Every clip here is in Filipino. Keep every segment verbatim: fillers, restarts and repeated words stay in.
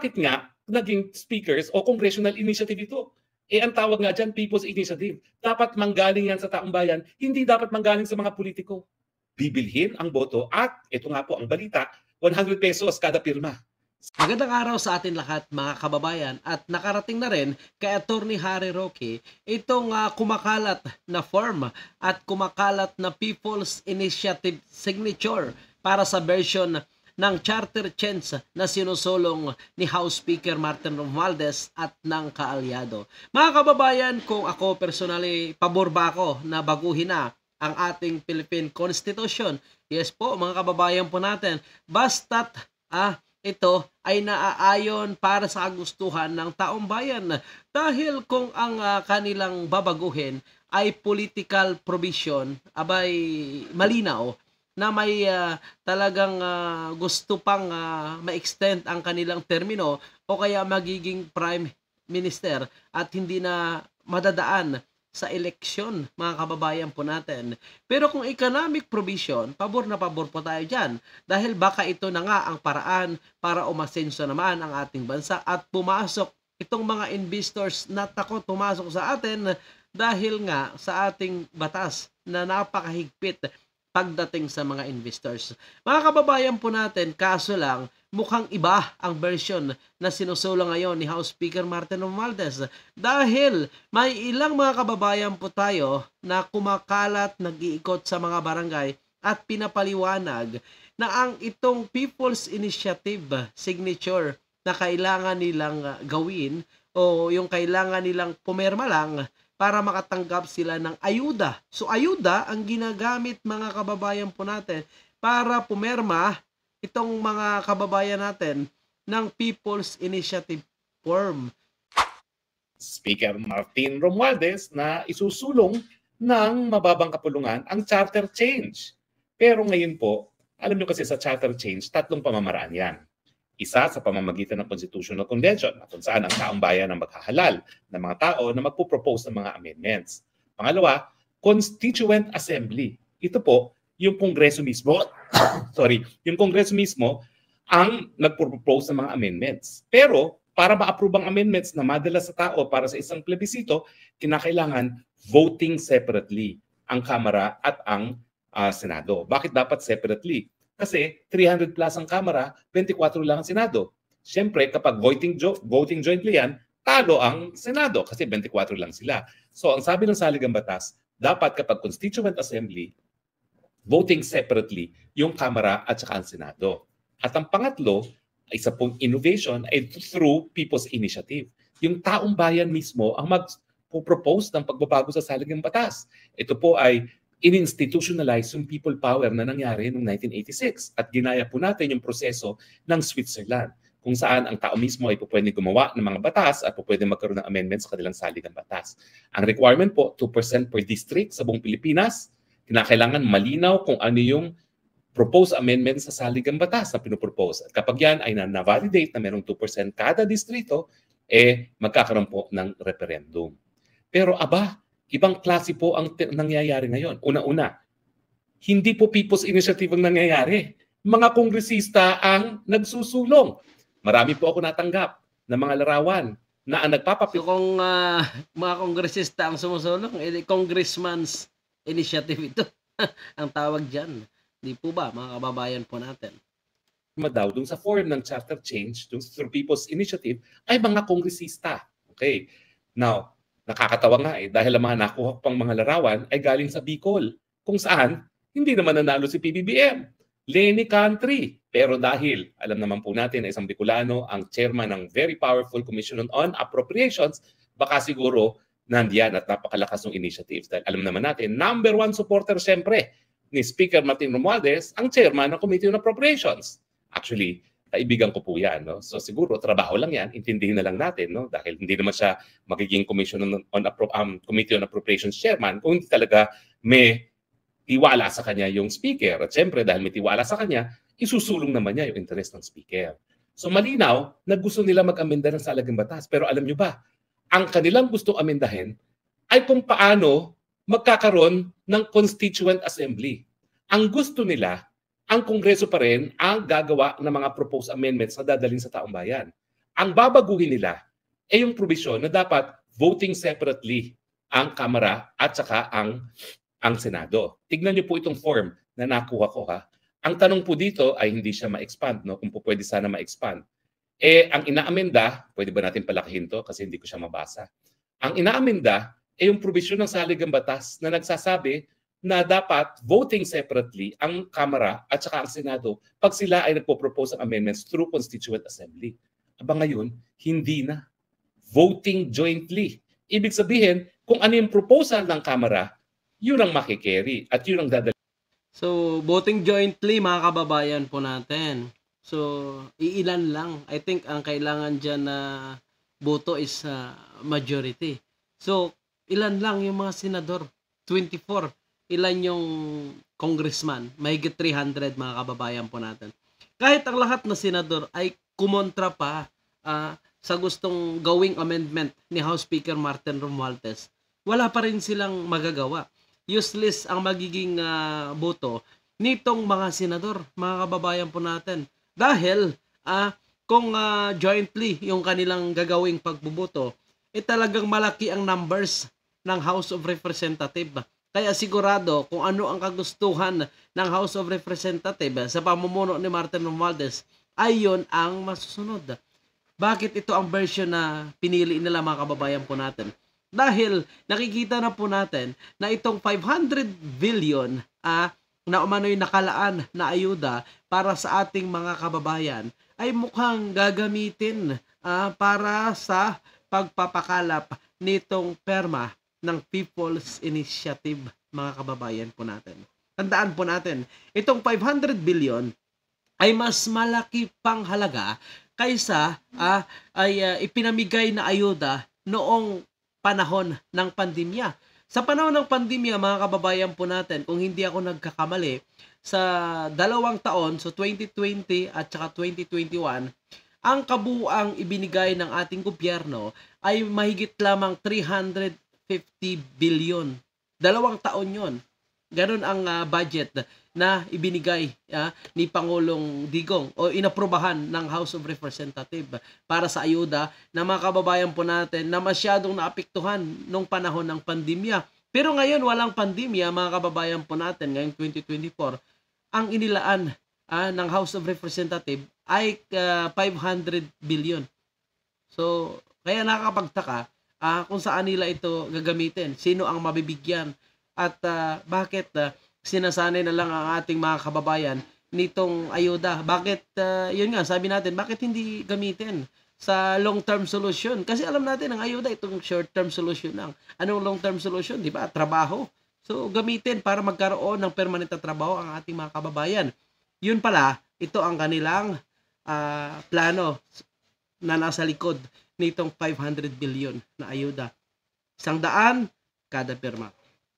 bakit nga naging speakers o congressional initiative ito? Eh, ang tawag nga dyan, People's Initiative. Dapat manggaling yan sa taong bayan, hindi dapat manggaling sa mga politiko. Bibilhin ang boto at, ito nga po ang balita, one hundred pesos kada pirma. Magandang araw sa atin lahat mga kababayan at nakarating na rin kay Attorney Harry Roque itong uh, kumakalat na form at kumakalat na People's Initiative signature para sa version ng charter change na sinusulong ni House Speaker Martin Romualdez at ng kaalyado. Mga kababayan, kung ako personally, pabor ba ako na baguhin na ang ating Philippine Constitution? Yes po mga kababayan po natin, basta't ah, ito ay naaayon para sa kagustuhan ng taong bayan. Dahil kung ang uh, kanilang babaguhin ay political provision, abay malinaw na may uh, talagang uh, gusto pang uh, ma-extend ang kanilang termino o kaya magiging prime minister at hindi na madadaan sa eleksyon, mga kababayan po natin. Pero kung economic provision, pabor na pabor po tayo dyan. Dahil baka ito na nga ang paraan para umasenso naman ang ating bansa at pumasok itong mga investors na takot pumasok sa atin dahil nga sa ating batas na napakahigpit pagdating sa mga investors. Mga kababayan po natin, kaso lang, mukhang iba ang version na sinusulong ngayon ni House Speaker Martin Romualdez dahil may ilang mga kababayan po tayo na kumakalat, nag-iikot sa mga barangay at pinapaliwanag na ang itong People's Initiative signature na kailangan nilang gawin o yung kailangan nilang pumirma lang para makatanggap sila ng ayuda. So ayuda ang ginagamit mga kababayan po natin para pumirma itong mga kababayan natin ng People's Initiative form. Speaker Martin Romualdez na isusulong ng mababang kapulungan ang charter change. Pero ngayon po, alam nyo kasi sa charter change, tatlong pamamaraan yan. Isa sa pamamagitan ng Constitutional Convention kung saan ang taong bayan ang maghahalal ng mga tao na magpo-propose ng mga amendments. Pangalawa, Constituent Assembly. Ito po, yung Kongreso mismo, sorry, yung Kongreso mismo ang nagpo-propose ng mga amendments. Pero para ma-approve ang amendments na madala sa tao para sa isang plebisito, kinakailangan voting separately ang Kamara at ang uh, Senado. Bakit dapat separately? Kasi three hundred plus ang Kamara, twenty-four lang ang Senado. Siyempre, kapag voting, jo voting jointly yan, talo ang Senado kasi twenty-four lang sila. So, ang sabi ng saligang batas, dapat kapag Constituent Assembly, voting separately yung Kamara at saka ang Senado. At ang pangatlo, isa pong innovation ay through People's Initiative. Yung taong bayan mismo ang mag-propose ng pagbabago sa saligang batas. Ito po ay in-institutionalize yung people power na nangyari noong nineteen eighty-six at ginaya po natin yung proseso ng Switzerland kung saan ang tao mismo ay pwede gumawa ng mga batas at pwede magkaroon ng amendments sa kanilang saligang batas. Ang requirement po, two percent per district sa buong Pilipinas. Kinakailangan malinaw kung ano yung proposed amendments sa saligang batas na pinopropose. At kapag yan ay na-validate na merong two percent kada distrito, eh magkakaroon po ng referendum. Pero aba, ibang klase po ang nangyayari ngayon. Una-una, hindi po People's Initiative ang nangyayari. Mga kongresista ang nagsusulong. Marami po ako natanggap na mga larawan na ang nagpapapit. So kung uh, mga kongresista ang sumusulong, eh, Congressman's Initiative ito ang tawag dyan. Di po ba, mga kababayan po natin? Madaw dun sa form ng charter change, dun through People's Initiative, ay mga kongresista. Okay. Now, nakakatawa nga eh, dahil ang mga nakuha pang mga larawan ay galing sa Bicol, kung saan hindi naman nanalo si P B B M. Lenny Country. Pero dahil, alam naman po natin na isang Bicolano ang chairman ng very powerful Commission on Appropriations, baka siguro nandiyan at napakalakas ng initiatives. Dahil alam naman natin, number one supporter siyempre ni Speaker Martin Romualdez, ang chairman ng Committee on Appropriations. Actually, kaibigan ko po yan. No? So siguro, trabaho lang yan. Intindihin na lang natin. No? Dahil hindi naman siya magiging Commission on, on um, Committee on Appropriations chairman kung hindi talaga may tiwala sa kanya yung speaker. At siyempre, dahil may tiwala sa kanya, isusulong naman niya yung interest ng speaker. So malinaw na gusto nila mag-amenda ng saligang batas. Pero alam nyo ba, ang kanilang gusto amendahin ay kung paano magkakaroon ng Constituent Assembly. Ang gusto nila, ang Kongreso pa rin ang gagawa ng mga proposed amendments na dadalhin sa taong bayan. Ang babaguhin nila ay yung provision na dapat voting separately ang Kamara at saka ang, ang Senado. Tignan niyo po itong form na nakuha ko ha. Ang tanong po dito ay hindi siya ma-expand, no? Kung po pwede sana ma-expand. Eh, ang inaamenda, pwede ba natin palakihin to kasi hindi ko siya mabasa. Ang inaamenda ay yung provision ng saligang batas na nagsasabi na dapat voting separately ang Kamara at saka ang Senado pag sila ay nagpo-propose ng amendments through Constituent Assembly. Aba ngayon, hindi na. Voting jointly. Ibig sabihin, kung ano yung proposal ng Kamara, yun ang makikerry at yun ang dadali. So, voting jointly, mga kababayan po natin. So, iilan lang. I think ang kailangan dyan na boto is uh, majority. So, ilan lang yung mga senador? twenty-four. Ilan yung congressman? Mahigit three hundred, mga kababayan po natin. Kahit ang lahat na senador ay kumontra pa uh, sa gustong gawing amendment ni House Speaker Martin Romualdez, wala pa rin silang magagawa. Useless ang magiging uh, boto nitong mga senador, mga kababayan po natin. Dahil uh, kung uh, jointly yung kanilang gagawing pagbuboto, eh talagang malaki ang numbers ng House of Representatives. Kaya sigurado kung ano ang kagustuhan ng House of Representatives sa pamumuno ni Martin Romualdez, ay yun ang masusunod. Bakit ito ang version na pinili nila, mga kababayan po natin? Dahil nakikita na po natin na itong five hundred billion ah, na umano'y nakalaan na ayuda para sa ating mga kababayan ay mukhang gagamitin ah, para sa pagpapakalap nitong perma ng People's Initiative, mga kababayan po natin. Tandaan po natin, itong five hundred billion ay mas malaki pang halaga kaysa ah, ay uh, ipinamigay na ayuda noong panahon ng pandemya. Sa panahon ng pandemya, mga kababayan po natin, kung hindi ako nagkakamali, sa dalawang taon, so twenty twenty at saka twenty twenty-one, ang kabuuang ibinigay ng ating gobyerno ay mahigit lamang three hundred fifty billion. Dalawang taon yon. Ganon ang uh, budget na ibinigay uh, ni Pangulong Digong o inaprubahan ng House of Representatives para sa ayuda na mga kababayan po natin na masyadong naapektuhan nung panahon ng pandemya. Pero ngayon walang pandemya, mga kababayan po natin, ngayong twenty twenty-four, ang inilaan uh, ng House of Representatives ay uh, five hundred billion. So, kaya nakakapagtaka uh, kung saan nila ito gagamitin, sino ang mabibigyan, at uh, bakit uh, sinasanay na lang ang ating mga kababayan nitong ayuda. Bakit, uh, yun nga, sabi natin, bakit hindi gamitin sa long-term solution? Kasi alam natin, ang ayuda, itong short-term solution lang. Anong long-term solution? Di ba? Trabaho. So, gamitin para magkaroon ng permanent na trabaho ang ating mga kababayan. Yun pala, ito ang kanilang uh, plano na nasa likod nitong five hundred billion na ayuda. Isang daan kada pirma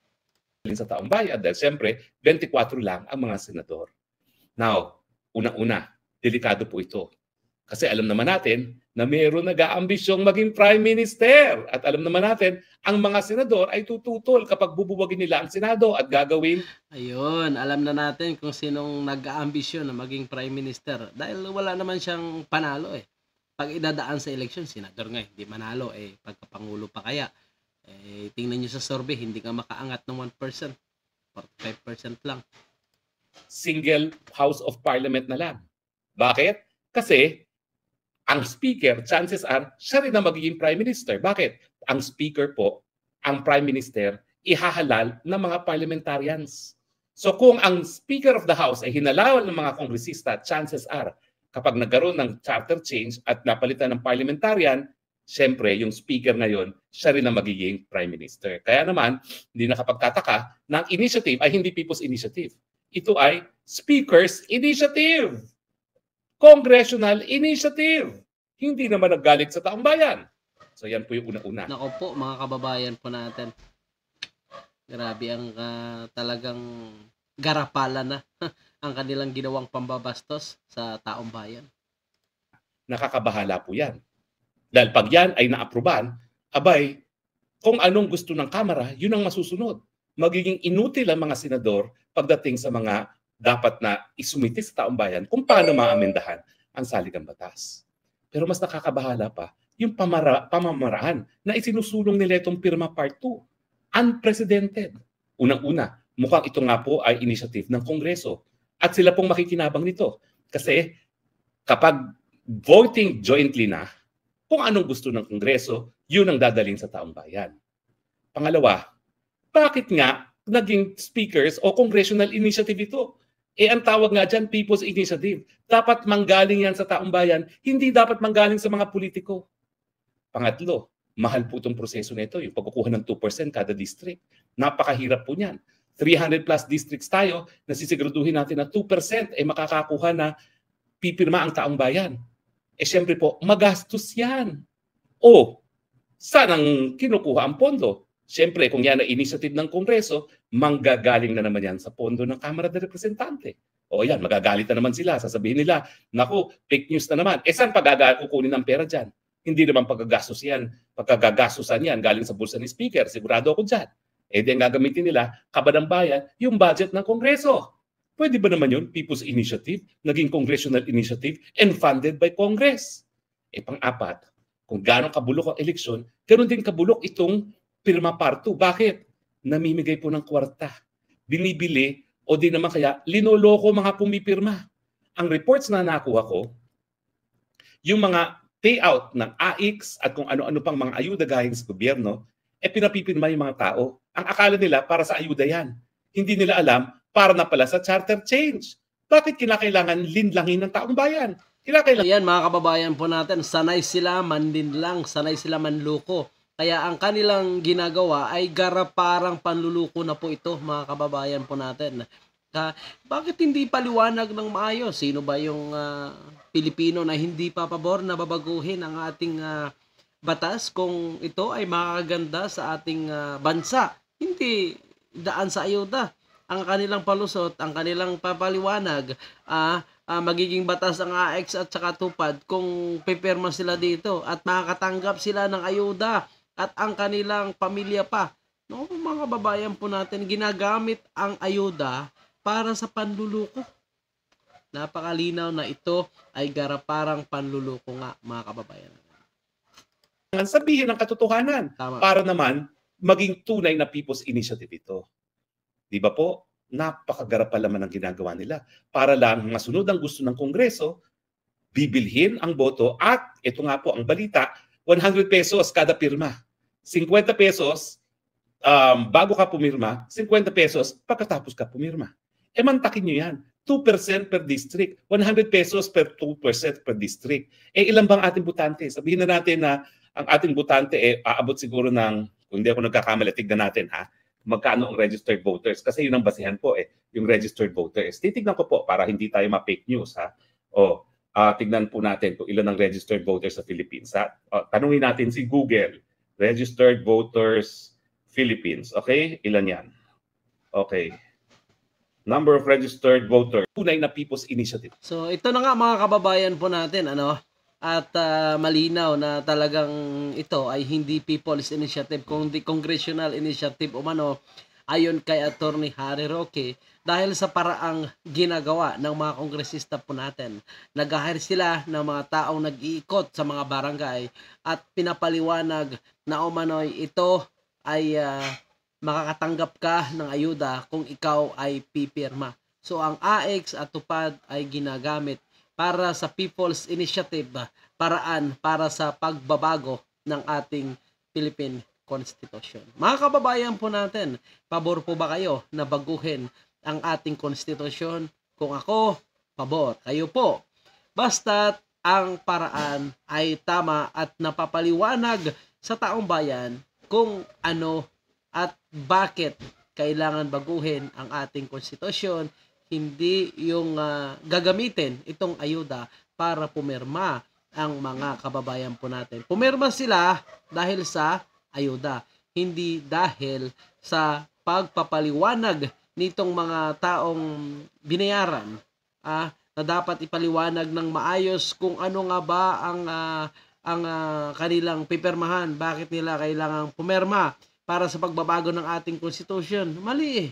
sa taong bayan dahil siyempre twenty-four lang ang mga senador. Now, una-una, delikado po ito. Kasi alam naman natin na mayroon nag-aambisyong maging Prime Minister. At alam naman natin, ang mga senador ay tututol kapag bubuwagin nila ang Senado at gagawin. Ayun, alam na natin kung sinong nag-aambisyon na maging Prime Minister. Dahil wala naman siyang panalo eh. Pag idadaan sa eleksyon, senador nga, hindi manalo eh. Pagkapangulo pa kaya. Eh, tingnan nyo sa survey, hindi ka makaangat ng one percent. forty-five percent lang. Single House of Parliament na lang. Bakit? Kasi ang speaker, chances are, siya rin na magiging Prime Minister. Bakit? Ang speaker po, ang Prime Minister, ihahalal ng mga parliamentarians. So kung ang Speaker of the House ay hinalawal ng mga kongresista, chances are, kapag nagkaroon ng charter change at napalitan ng parliamentarian, siyempre, yung speaker ngayon, siya rin ang magiging Prime Minister. Kaya naman, hindi nakapagtataka na ang initiative ay hindi People's Initiative. Ito ay Speaker's Initiative. Congressional Initiative. Hindi naman naggalit sa taong bayan. So yan po yung una-una. Nako po, mga kababayan po natin. Grabe ang uh, talagang garapala na ang kanilang ginawang pambabastos sa taong bayan. Nakakabahala po yan. Dahil pag yan ay naapruban, abay, kung anong gusto ng Kamara, yun ang masusunod. Magiging inutil ang mga senador pagdating sa mga dapat na isumiti sa taong bayan kung paano maamendahan ang saligang batas. Pero mas nakakabahala pa, yung pamara, pamamaraan na isinusulong nila itong Pirma Part two. Unprecedented. Unang-una, mukhang ito nga po ay initiative ng Kongreso. At sila pong makikinabang nito. Kasi kapag voting jointly na, kung anong gusto ng Kongreso, yun ang dadalhin sa taong bayan. Pangalawa, bakit nga naging speakers o congressional initiative ito? Eh ang tawag nga dyan, People's Initiative. Dapat manggaling yan sa taong bayan, hindi dapat manggaling sa mga politiko. Pangatlo, mahal po itong proseso nito, yung pagkukuha ng two percent kada district. Napakahirap po niyan. three hundred plus districts tayo, nasisiguraduhin natin na two percent ay makakakuha na pipirma ang taong bayan. Eh siyempre po, magastos yan. O, saan ang kinukuha ang pondo? Siyempre, kung yan ay initiative ng Kongreso, manggagaling na naman yan sa pondo ng Kamara de Representante. O yan, magagalit na naman sila. Sasabihin nila, naku, fake news na naman. Eh saan pagkukunin ng pera dyan? Hindi naman paggagastos yan. Pagkagagastusan yan galing sa bulsa ni Speaker. Sigurado ako dyan. Eh di ang gagamitin nila, kabadang bayan, yung budget ng Kongreso. Pwede ba naman yun? People's Initiative, naging congressional initiative, and funded by Congress. Eh pang-apat, kung gano'ng kabulok ang eleksyon, gano'n din kabulok itong Pirma Part two. Bakit? Namimigay po ng kwarta. Binibili o di naman kaya linoloko mga pumipirma. Ang reports na nakuha ko, yung mga payout ng A I C at kung ano-ano pang mga ayuda galing sa gobyerno, eh pinapipirma yung mga tao. Ang akala nila para sa ayuda yan. Hindi nila alam para na pala sa charter change. Bakit kinakailangan linlangin ng taong bayan? Kinakailangan... Ayan mga kababayan po natin, sanay sila mandinlang, sanay sila manluko. Kaya ang kanilang ginagawa ay garaparang panluluko na po ito mga kababayan po natin. Uh, bakit hindi paliwanag ng maayos? Sino ba yung uh, Pilipino na hindi pa pabor na babaguhin ang ating uh, batas kung ito ay makakaganda sa ating uh, bansa? Hindi daan sa ayuda. Ang kanilang palusot, ang kanilang papaliwanag, uh, uh, magiging batas ang A X at saka tupad kung pipirma sila dito at makakatanggap sila ng ayuda at ang kanilang pamilya pa. No, mga babayan po natin, ginagamit ang ayuda para sa panluluko. Napakalinaw na ito ay garaparang panluluko nga, mga kababayan. Sabihin ang katotohanan. Tama. Para naman maging tunay na people's initiative ito. Di ba po? Napakagarap pa naman ang ginagawa nila. Para lang masunod ang gusto ng Kongreso, bibilhin ang boto at ito nga po ang balita, one hundred pesos kada pirma. fifty pesos um, bago ka pumirma, fifty pesos pagkatapos ka pumirma. E mantakin nyo yan. two percent per district. one hundred pesos per two percent per district. Eh ilan bang ating butante? Sabihin na natin na ang ating butante eh aabot siguro ng, kung hindi ako nagkakamali, tignan natin ha, magkano ang registered voters. Kasi yun ang basihan po eh, yung registered voters. Titignan ko po para hindi tayo ma-fake news ha. O, uh, tignan po natin kung ilan ang registered voters sa Philippines ha. O, tanungin natin si Google. Registered voters Philippines. Okay? Ilan yan? Okay. Number of registered voters. Tunay na People's Initiative. So ito na nga mga kababayan po natin, ano? At uh, malinaw na talagang ito ay hindi People's Initiative, kundi Congressional Initiative umano ayon kay Attorney Harry Roque dahil sa paraang ginagawa ng mga kongresista po natin. Nag-hire sila ng mga taong nag-iikot sa mga barangay at pinapaliwanag na umano'y ito ay uh, makakatanggap ka ng ayuda kung ikaw ay pipirma. So ang A X at tupad ay ginagamit para sa People's Initiative, paraan para sa pagbabago ng ating Philippine Constitution. Mga kababayan po natin, pabor po ba kayo na baguhin ang ating konstitusyon? Kung ako, pabor. Kayo po. Basta't ang paraan ay tama at napapaliwanag sa taong bayan kung ano at bakit kailangan baguhin ang ating konstitusyon, hindi yung uh, gagamitin itong ayuda para pumirma ang mga kababayan po natin. Pumirma sila dahil sa ayuda, hindi dahil sa pagpapaliwanag nitong mga taong binayaran ah, na dapat ipaliwanag ng maayos kung ano nga ba ang uh, ang uh, kanilang pipirmahan, bakit nila kailangang pumirma para sa pagbabago ng ating konstitusyon. Mali eh.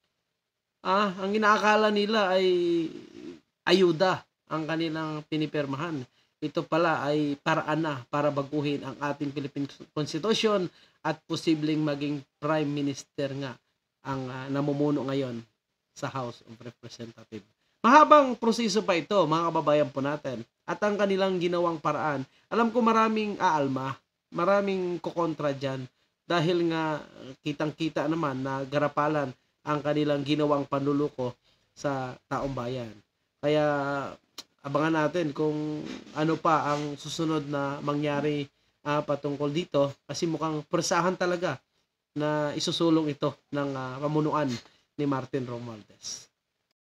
Ah, ang inaakala nila ay ayuda ang kanilang pinipirmahan. ito pala ay paraan na para baguhin ang ating Philippine Constitution at posibleng maging Prime Minister nga ang uh, namumuno ngayon sa House of Representatives. Mahabang proseso pa ito, mga kababayan po natin. At ang kanilang ginawang paraan, alam ko maraming aalma, maraming kukontra dyan dahil nga kitang-kita naman na garapalan ang kanilang ginawang panluluko sa taong bayan. Kaya abangan natin kung ano pa ang susunod na mangyari uh, patungkol dito kasi mukhang persahan talaga na isusulong ito ng uh, pamunuan ni Martin Romualdez.